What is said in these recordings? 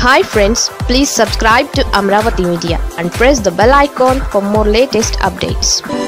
Hi friends, please subscribe to Amaravathi Media and press the bell icon for more latest updates.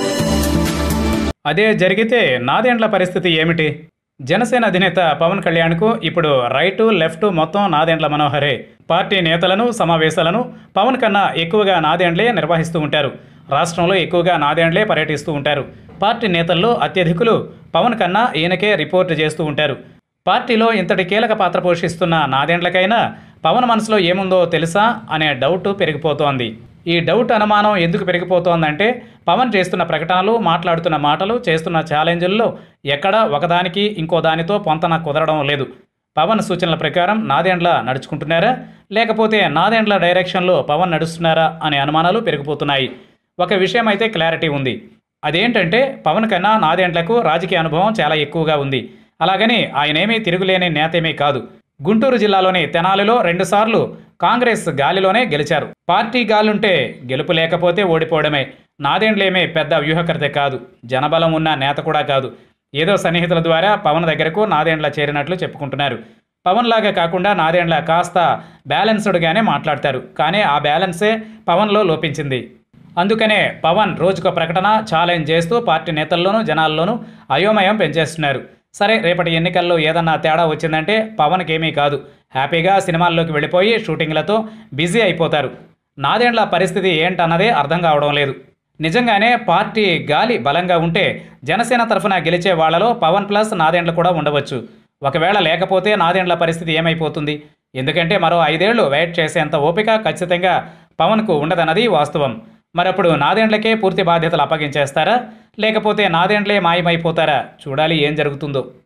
అదే జరిగితే నాదెండ్ల పరిస్థితి ఏమిటి? జనసేన అధినేత పవన్ కళ్యాణ్కు ఇప్పుడు రైటు లెఫ్ట్ మొత్తం నాదెండ్ల మనోహరే. పార్టీ నేతలను సమావేశాలను పవన్ కన్నా ఎక్కువగా నాదెండ్లే నిర్వహిస్తూ ఉంటారు. రాష్ట్రంలో ఎక్కువగా నాదెండ్లే పర్యటిస్తూ ఉంటారు. పార్టీ నేతల్లో అత్యధికులు పవన్ కన్నా ఈయనకే రిపోర్ట్ చేస్తూ ఉంటారు. పార్టీలో ఇంతటి కీలక పాత్ర పోషిస్తున్న నాదెండ్లకైనా పవన్ మనసులో ఏముందో తెలుసా అనే డౌట్ పెరిగిపోతోంది. ఈ డౌట్ అనుమానం ఎందుకు పెరిగిపోతోందంటే పవన్ చేస్తున్న ప్రకటనలు, మాట్లాడుతున్న మాటలు, చేస్తున్న ఛాలెంజ్ల్లో ఎక్కడా ఒకదానికి ఇంకో దానితో పొంతన కుదరడం లేదు. పవన్ సూచనల ప్రకారం నాదెండ్ల నడుచుకుంటున్నారా, లేకపోతే నాదెండ్ల డైరెక్షన్లో పవన్ నడుస్తున్నారా అనే అనుమానాలు పెరిగిపోతున్నాయి. ఒక విషయం అయితే క్లారిటీ ఉంది. అదేంటంటే పవన్ కన్నా నాదెండ్లకు రాజకీయ అనుభవం చాలా ఎక్కువగా ఉంది. అలాగని ఆయనేమీ తిరుగులేని నేతేమీ కాదు. గుంటూరు జిల్లాలోని తెనాలిలో 2 సార్లు కాంగ్రెస్ గాలిలోనే గెలిచారు. పార్టీ గాలుంటే గెలుపు, లేకపోతే ఓడిపోవడమే. నాదెండ్లేమీ పెద్ద వ్యూహకర్త కాదు, జనబలం ఉన్న నేత కూడా కాదు. ఏదో సన్నిహితుల ద్వారా పవన్ దగ్గరకు నాదెండ్ల చేరినట్లు చెప్పుకుంటున్నారు. పవన్ లాగా కాకుండా నాదెండ్ల కాస్త బ్యాలెన్స్డ్గానే మాట్లాడతారు. కానీ ఆ బ్యాలెన్సే పవన్లో లోపించింది. అందుకనే పవన్ రోజుకో ప్రకటన, ఛాలెంజ్ చేస్తూ పార్టీ నేతల్లోనూ జనాల్లోనూ అయోమయం పెంచేస్తున్నారు. సరే, రేపటి ఎన్నికల్లో ఏదన్నా తేడా వచ్చిందంటే పవన్కి ఏమీ కాదు, హ్యాపీగా సినిమాల్లోకి వెళ్ళిపోయి షూటింగ్లతో బిజీ అయిపోతారు. నాదెండ్ల పరిస్థితి ఏంటన్నదే అర్థం కావడం లేదు. నిజంగానే పార్టీ గాలి బలంగా ఉంటే జనసేన తరఫున గెలిచే వాళ్లలో పవన్ ప్లస్ నాదెండ్ల కూడా ఉండవచ్చు. ఒకవేళ లేకపోతే నాదెండ్ల పరిస్థితి ఏమైపోతుంది? ఎందుకంటే మరో 5 ఏళ్లు వెయిట్ చేసేంత ఓపిక ఖచ్చితంగా పవన్కు ఉండదన్నది వాస్తవం. మరప్పుడు నాదెండ్లకే పూర్తి బాధ్యతలు అప్పగించేస్తారా, లేకపోతే నాదెండ్లే మాయమైపోతారా? చూడాలి ఏం జరుగుతుందో.